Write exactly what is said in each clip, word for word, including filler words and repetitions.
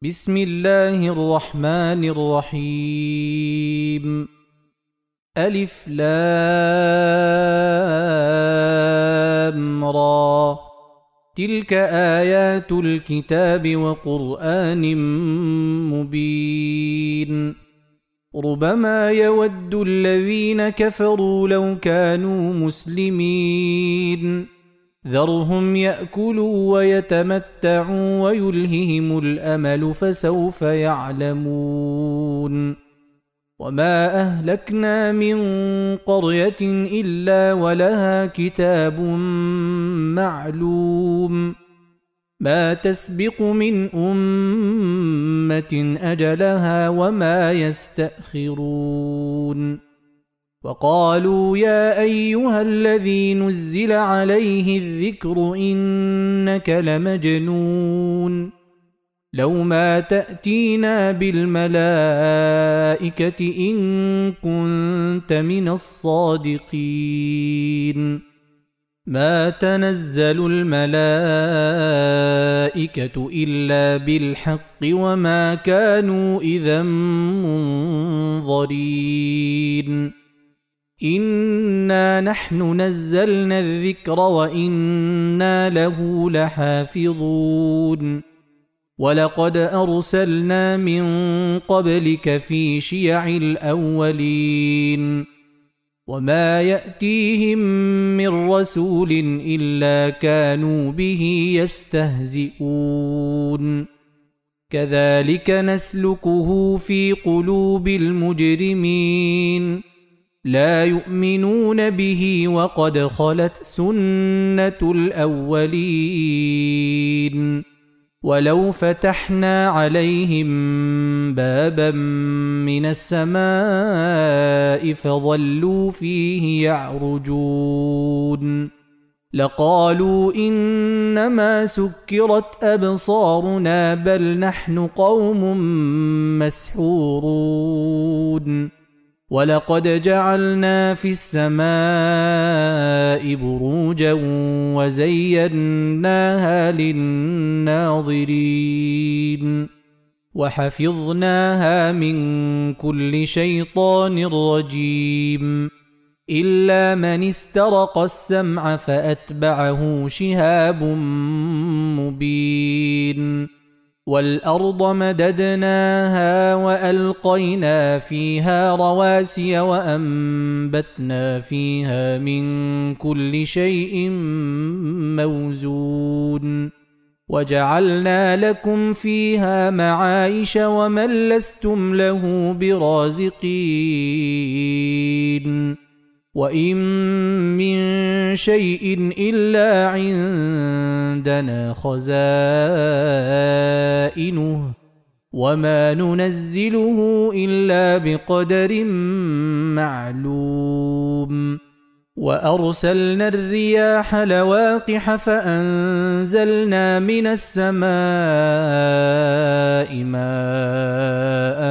بسم الله الرحمن الرحيم. ألف لام را، تلك آيات الكتاب وقرآن مبين. ربما يود الذين كفروا لو كانوا مسلمين، ذرهم يأكلوا ويتمتعوا ويلههم الأمل فسوف يعلمون. وما أهلكنا من قرية إلا ولها كتاب معلوم، ما تسبق من أمة أجلها وما يستأخرون. وقالوا يا أيها الذي نزل عليه الذكر إنك لمجنون، لو ما تأتينا بالملائكة إن كنت من الصادقين. ما تنزل الملائكة إلا بالحق وما كانوا إذا منظرين. إنا نحن نزلنا الذكر وإنا له لحافظون. ولقد أرسلنا من قبلك في شيع الأولين، وما يأتيهم من رسول إلا كانوا به يستهزئون. كذلك نسلكه في قلوب المجرمين، لا يؤمنون به وقد خلت سنة الأولين. ولو فتحنا عليهم بابا من السماء فظلوا فيه يعرجون لقالوا إنما سكرت أبصارنا بل نحن قوم مسحورون. ولقد جعلنا في السماء بروجا وزيناها للناظرين، وحفظناها من كل شيطان رجيم، إلا من استرق السمع فأتبعه شهاب مبين. والأرض مددناها وألقينا فيها رواسي وأنبتنا فيها من كل شيء موزون، وجعلنا لكم فيها معايش ومن لستم له برازقين. وإن من شيء إلا عندنا خزائنه وما ننزله إلا بقدر معلوم. وأرسلنا الرياح لواقح فأنزلنا من السماء ماء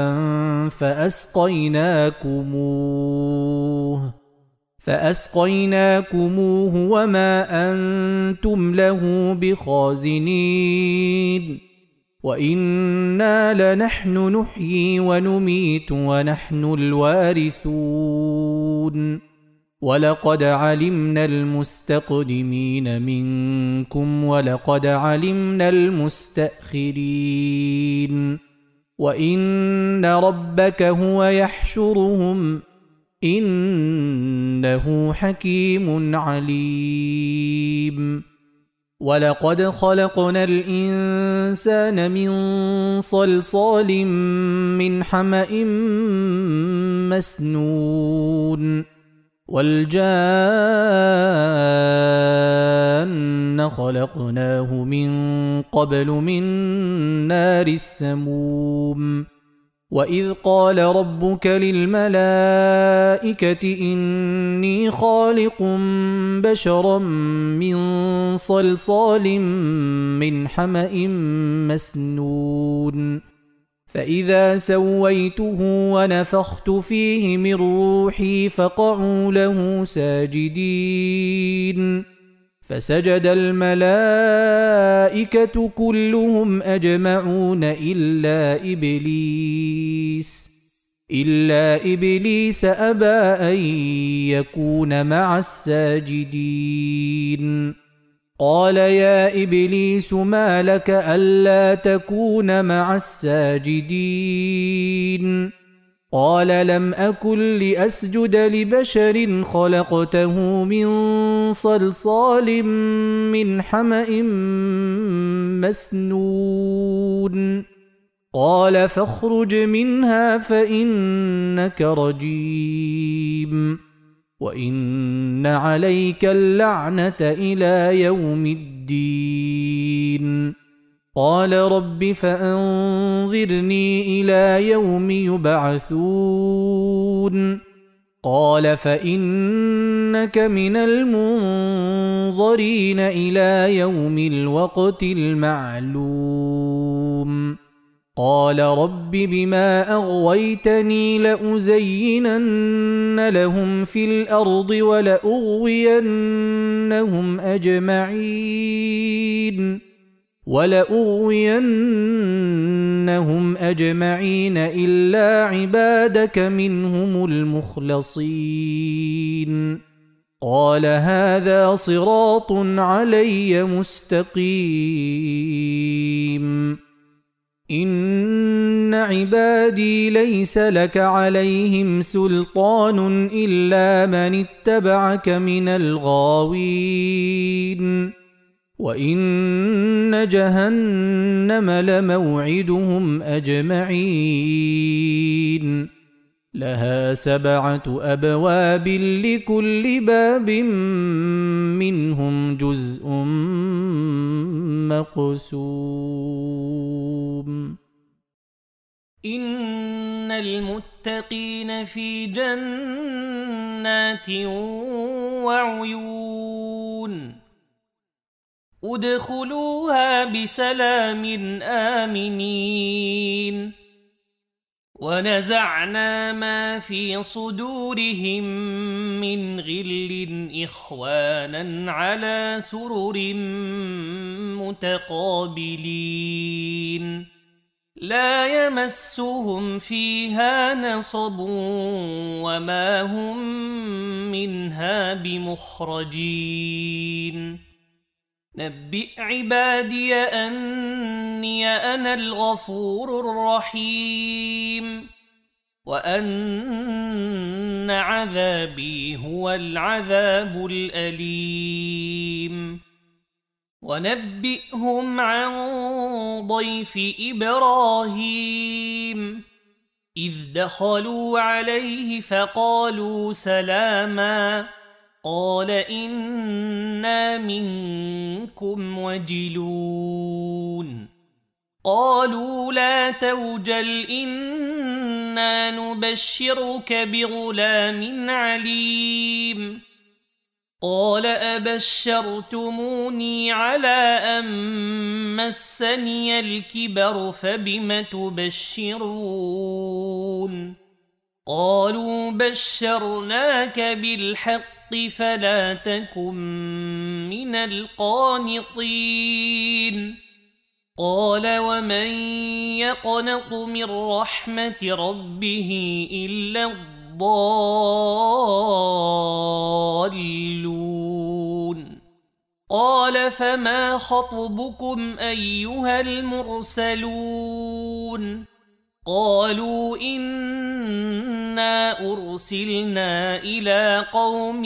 فأسقيناكموه فأسقيناكموه وما أنتم له بخازنين. وإنا لنحن نحيي ونميت ونحن الوارثون. ولقد علمنا المستقدمين منكم ولقد علمنا المستأخرين. وإن ربك هو يحشرهم إنه حكيم عليم. ولقد خلقنا الإنسان من صلصال من حمأ مسنون، والجان خلقناه من قبل من نار السموم. وإذ قال ربك للملائكة إني خالق بشرا من صلصال من حمأ مسنون، فإذا سويته ونفخت فيه من روحي فقعوا له ساجدين. فسجد الملائكة كلهم أجمعون إلا إبليس إلا إبليس أبى أن يكون مع الساجدين. قال يا إبليس ما لك ألا تكون مع الساجدين؟ قال لم أكن لأسجد لبشر خلقته من صلصال من حمأ مسنون. قال فاخرج منها فإنك رجيم وإن عليك اللعنة إلى يوم الدين. قال رب فأنظرني إلى يوم يبعثون. قال فإنك من المنظرين إلى يوم الوقت المعلوم. قال رب بما أغويتني لأزينن لهم في الأرض ولأغوينهم أجمعين ولأغوينهم أجمعين إلا عبادك منهم المخلصين. قال هذا صراط علي مستقيم. إن عبادي ليس لك عليهم سلطان إلا من اتبعك من الغاوين. وإن جهنم لموعدهم أجمعين. لها سبعة أبواب لكل باب منهم جزء مقسوم. إن المتقين في جنات وعيون ادخلوها بسلام آمنين. ونزعنا ما في صدورهم من غل إخوانا على سرر متقابلين لا يمسهم فيها نصب وما هم منها بمخرجين. نبئ عبادي أني أنا الغفور الرحيم وأن عذابي هو العذاب الأليم. ونبئهم عن ضيف إبراهيم إذ دخلوا عليه فقالوا سلاما قال إنا منكم وجلون. قالوا لا توجل إنا نبشرك بغلام عليم. قال أبشرتموني على أن مسني الكبر فبم تبشرون؟ قالوا بشرناك بالحق فلا تكن من القانطين. قال ومن يقنط من رحمة ربه إلا الضالون. قال فما خطبكم أيها المرسلون؟ قالوا إنا أرسلنا إلى قوم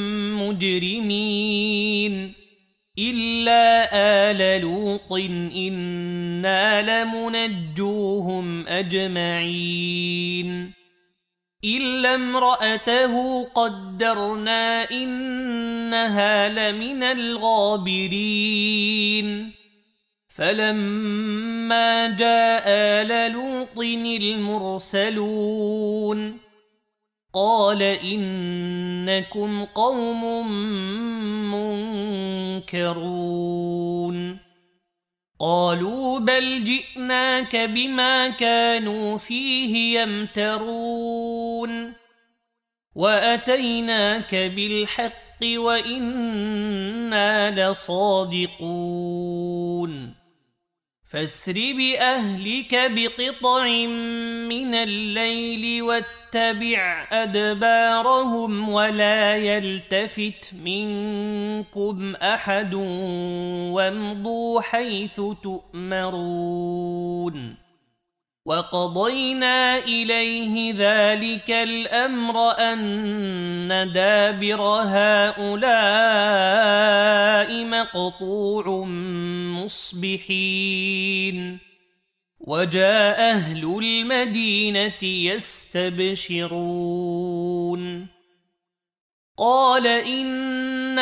مجرمين إلا آل لوط إنا لمنجوهم أجمعين إلا امرأته قدرنا إنها لمن الغابرين. فلما جاء آل لوط المرسلون قال إنكم قوم منكرون. قالوا بل جئناك بما كانوا فيه يمترون وأتيناك بالحق وإنا لصادقون فاسر بأهلك بقطع من الليل واتبع أدبارهم ولا يلتفت منكم أحد وامضوا حيث تؤمرون وقضينا إليه ذلك الأمر أن دابر هؤلاء مقطوع مصبحين وجاء أهل المدينة يستبشرون قال إن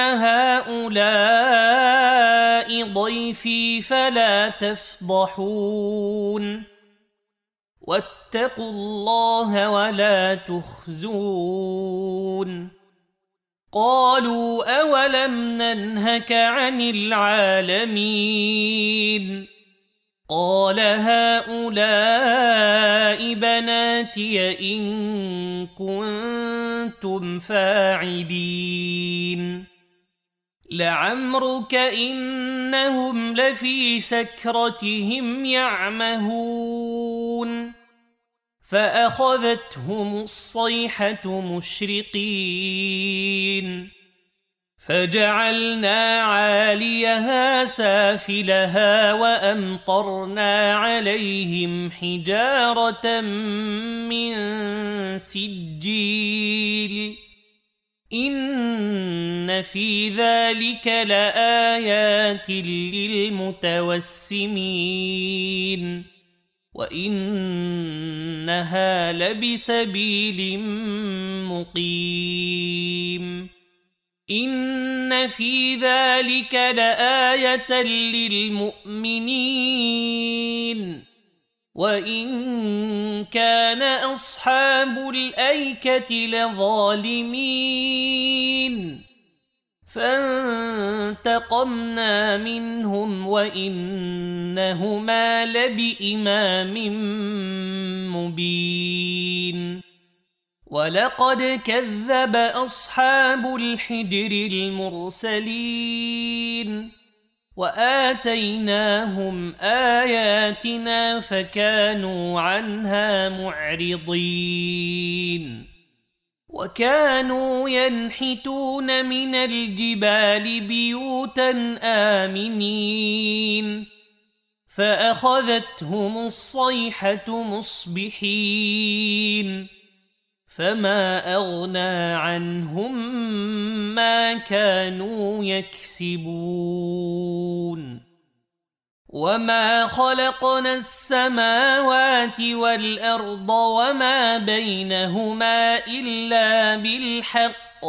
هؤلاء ضيفي فلا تفضحون واتقوا الله ولا تخزون قالوا أولم ننهك عن العالمين قال هؤلاء بناتي إن كنتم فاعلين لعمرك إنهم لفي سكرتهم يعمهون فأخذتهم الصيحة مشرقين فجعلنا عاليها سافلها وأمطرنا عليهم حجارة من سجيل إن في ذلك لآيات للمتوسمين وإنها لبسبيل مقيم إن في ذلك لآية للمؤمنين وإن كان أصحاب الأيكة لظالمين فانتقمنا منهم وإنهما لبإمام مبين ولقد كذب أصحاب الحجر المرسلين وآتيناهم آياتنا فكانوا عنها معرضين وكانوا ينحتون من الجبال بيوتا آمنين فأخذتهم الصيحة مصبحين فما أغنى عنهم ما كانوا يكسبون وما خلقنا السماوات والأرض وما بينهما إلا بالحق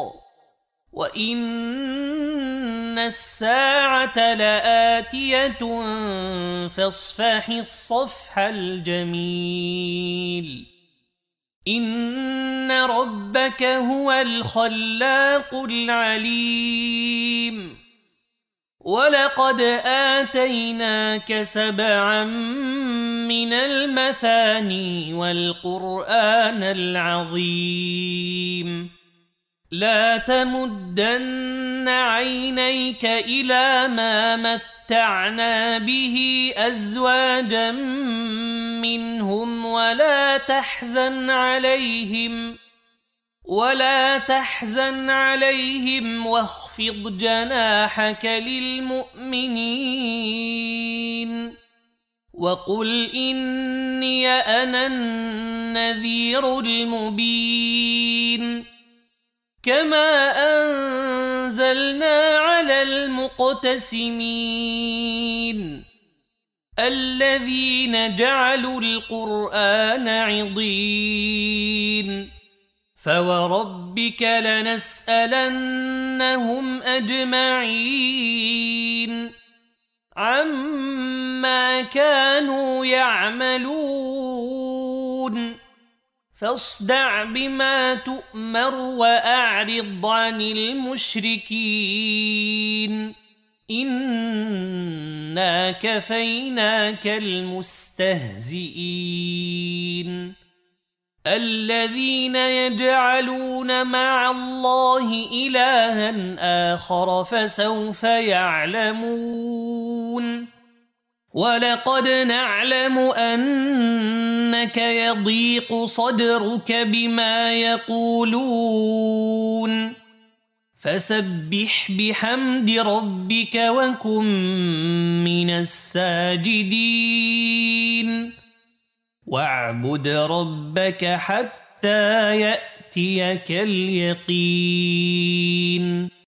وإن الساعة لآتية فاصفح الصفح الجميل إن ربك هو الخلاق العليم ولقد آتيناك سبعا من المثاني والقرآن العظيم لا تمدن عينيك إلى ما متعنا به أزواجا منهم ولا تحزن عليهم ولا تحزن عليهم واخفض جناحك للمؤمنين وقل إني أنا النذير المبين كما أنزلنا على المقتسمين الذين جعلوا القرآن عضين فوربك لنسألنهم أجمعين عما كانوا يعملون فاصدع بما تؤمر وأعرض عن المشركين إنا كفيناك المستهزئين الذين يجعلون مع الله إلها آخر فسوف يعلمون ولقد نعلم أنك يضيق صدرك بما يقولون فسبح بحمد ربك وكن من الساجدين واعبد ربك حتى يأتيك اليقين.